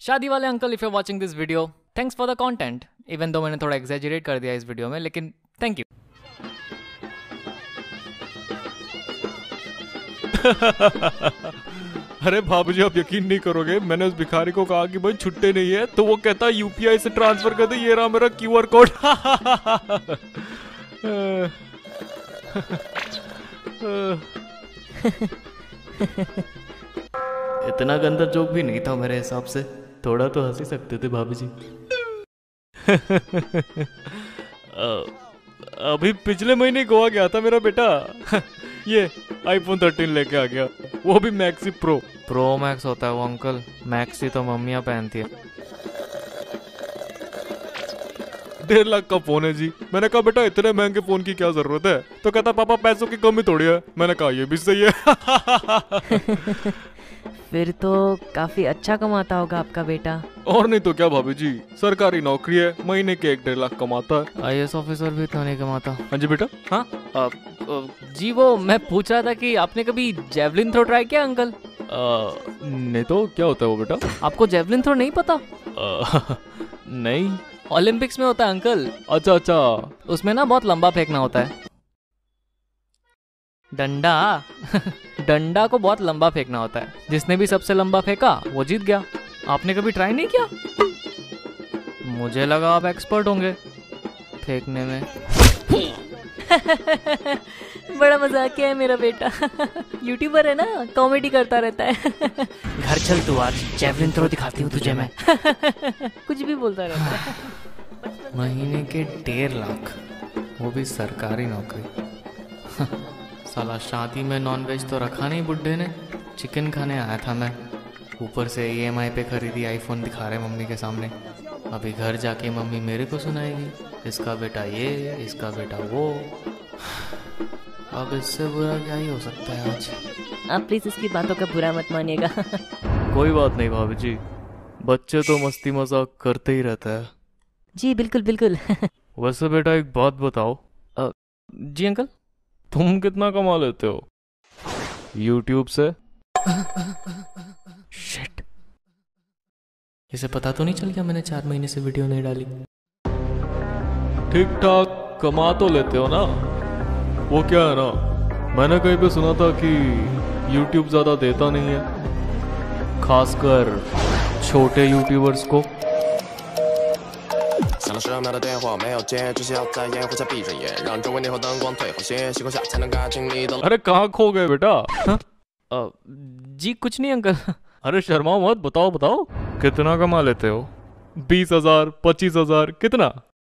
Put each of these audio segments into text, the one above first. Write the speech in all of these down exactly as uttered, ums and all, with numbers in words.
शादी वाले uncle, if you watching this video, thanks for the content. Even though मैंने थोड़ा एग्जैजरेट कर दिया इस वीडियो में, लेकिन थैंक यू। अरे भाभी जी, आप यकीन नहीं करोगे, मैंने उस भिखारी को कहा कि भाई छुट्टे नहीं है, तो वो कहता यूपीआई से ट्रांसफर कर दे, ये रहा मेरा क्यूआर कोड। इतना गंदा जोक भी नहीं था मेरे हिसाब से, थोड़ा तो हंस ही सकते थे भाभी जी। अभी पिछले महीने गोवा गया था मेरा बेटा। ये आईफोन थर्टीन लेके आ गया, वो भी मैक्सी प्रो। प्रो मैक्स होता है वो अंकल, मैक्सी तो मम्मियाँ पहनती है। डेढ़ लाख का फोन है जी। मैंने कहा बेटा इतने महंगे फोन की क्या जरूरत है? तो कहता पापा पैसों की कमी थोड़ी है। मैंने कहा ये भी सही है। फिर तो काफी अच्छा कमाता होगा आपका बेटा। और नहीं तो क्या भाभी जी, सरकारी नौकरी है, महीने के एक डेढ़ लाख कमाता है। आईएएस ऑफिसर भी इतना नहीं कमाता। हाँ जी बेटा। हाँ आ, आ, जी वो मैं पूछ रहा था कि आपने कभी जेवलिन थ्रो ट्राई किया अंकल? आ, नहीं तो क्या होता है वो बेटा? आपको जेवलिन थ्रो नहीं पता? आ, नहीं। ओलंपिक्स में होता है अंकल। अच्छा अच्छा। उसमें ना बहुत लंबा फेंकना होता है, डंडा। डंडा को बहुत लंबा फेंकना होता है, जिसने भी सबसे लंबा फेंका वो जीत गया। आपने कभी ट्राई नहीं किया? मुझे लगा आप एक्सपर्ट होंगे फेंकने में। बड़ा मजाकिया है मेरा बेटा। यूट्यूबर है ना, कॉमेडी करता रहता है। घर चल तू, आज जेवलिन थ्रो दिखाती हूँ तुझे मैं। कुछ भी बोलता रहता है। महीने के डेढ़ लाख, वो भी सरकारी नौकरी। साला शादी में नॉनवेज तो रखा नहीं बुड्ढे ने, चिकन खाने आया था मैं, ऊपर से ईएमआई पे खरीदी आईफोन दिखा रहे मम्मी के सामने। अभी घर जाके मम्मी मेरे को सुनाएगी, इसका बेटा ये, इसका बेटा वो। अब इससे बुरा क्या ही हो सकता है आज। आप प्लीज इसकी बातों का बुरा मत मानिएगा। कोई बात नहीं भाभी जी, बच्चे तो मस्ती मजाक करते ही रहता है। जी बिल्कुल बिल्कुल। वैसे बेटा एक बात बताओ। आ, जी अंकल। तुम कितना कमा लेते हो यूट्यूब से? शिट, इसे पता तो नहीं चल गया मैंने चार महीने से वीडियो नहीं डाली। ठीक ठाक कमा तो लेते हो ना? वो क्या है ना, मैंने कहीं पे सुना था कि यूट्यूब ज्यादा देता नहीं है, खासकर छोटे यूट्यूबर्स को। अरे कहाँ खो गए बेटा? हाँ? आ, जी कुछ नहीं अंकल। अरे शर्माओ मत, बताओ बताओ कितना कमा लेते हो? बीस हजार, पच्चीस हजार, कितना?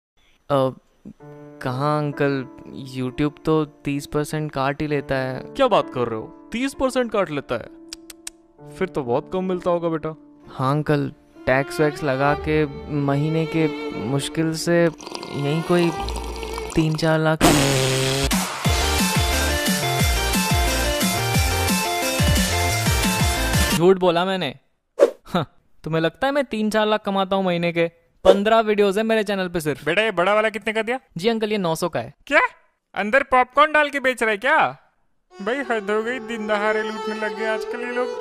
कहाँ अंकल, यूट्यूब तो तीस परसेंट काट ही लेता है। क्या बात कर रहे हो, तीस परसेंट काट लेता है? फिर तो बहुत कम मिलता होगा बेटा। हाँ अंकल, टैक्स वैक्स लगा के महीने के मुश्किल से यही कोई तीन चार लाख। झूठ बोला मैंने। हाँ, तुम्हें लगता है मैं तीन चार लाख कमाता हूँ महीने के? पंद्रह वीडियोस है मेरे चैनल पे सिर्फ। बेटा ये बड़ा वाला कितने का दिया? जी अंकल ये नौ सौ का है। क्या अंदर पॉपकॉर्न डाल के बेच रहे क्या? भाई हद हो गई, दिन दहाड़े लूटने लग गए आजकल ये लोग।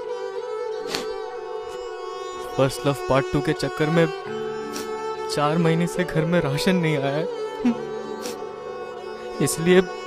फर्स्ट लव पार्ट टू के चक्कर में चार महीने से घर में राशन नहीं आया है, इसलिए